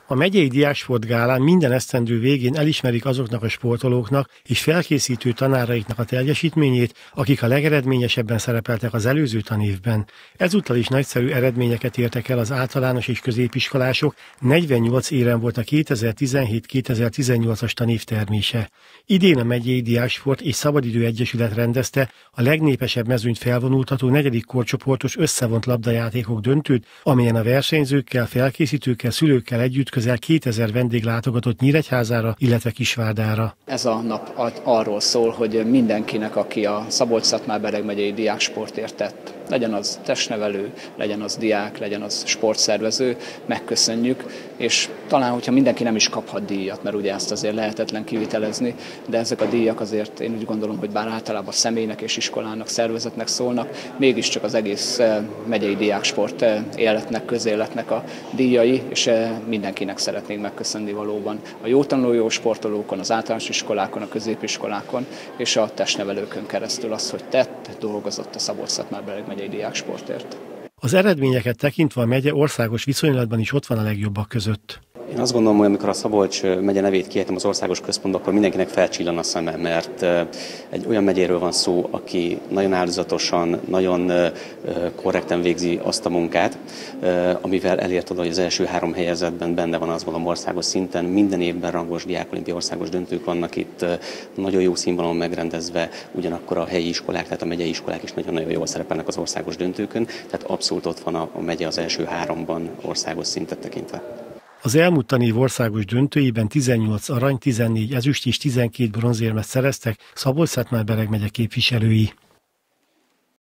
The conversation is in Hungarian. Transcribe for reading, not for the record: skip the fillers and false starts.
A megyei diáksportgálán minden esztendő végén elismerik azoknak a sportolóknak és felkészítő tanáraiknak a teljesítményét, akik a legeredményesebben szerepeltek az előző tanévben. Ezúttal is nagyszerű eredményeket értek el az általános és középiskolások, 48 éren volt a 2017-2018-as tanév termése. Idén a megyei diáksport és szabadidő egyesület rendezte a legnépesebb mezőnyt felvonultató 4. korcsoportos összevont labdajátékok döntőt, amelyen a versenyzőkkel, felkészítőkkel, szülőkkel együtt közel 2000 vendég látogatott Nyíregyházára, illetve Kisvárdára. Ez a nap arról szól, hogy mindenkinek, aki a Szabolcs-Szatmár-Bereg megyei diáksportért tett, legyen az testnevelő, legyen az diák, legyen az sportszervező, megköszönjük, és talán, hogyha mindenki nem is kaphat díjat, mert ugye ezt azért lehetetlen kivitelezni, de ezek a díjak azért én úgy gondolom, hogy bár általában személynek és iskolának, szervezetnek szólnak, mégiscsak az egész megyei diáksport életnek, közéletnek a díjai, és mindenkinek szeretnénk megköszönni valóban a jó tanuló sportolókon, az általános iskolákon, a középiskolákon és a testnevelőkön keresztül az, hogy dolgozott a Szabolcs-Szatmár-Bereg megyei diáksportért. Az eredményeket tekintve a megye országos viszonylatban is ott van a legjobbak között. Én azt gondolom, hogy amikor a Szabolcs megye nevét kiejtem az országos központba, akkor mindenkinek felcsillan a szeme, mert egy olyan megyéről van szó, aki nagyon áldozatosan, nagyon korrekten végzi azt a munkát, amivel elért oda, hogy az első 3 helyezettben benne van, azt gondolom, országos szinten. Minden évben rangos diákolimpia országos döntők vannak itt, nagyon jó színvonalon megrendezve, ugyanakkor a helyi iskolák, tehát a megyei iskolák is nagyon-nagyon jól szerepelnek az országos döntőkön, tehát abszolút ott van a megye az első 3-ban országos szintet tekintve. Az elmúlt tanév országos döntőiben 18 arany, 14 ezüst és 12 bronzérmet szereztek Szabolcs-Szatmár-Bereg megye képviselői.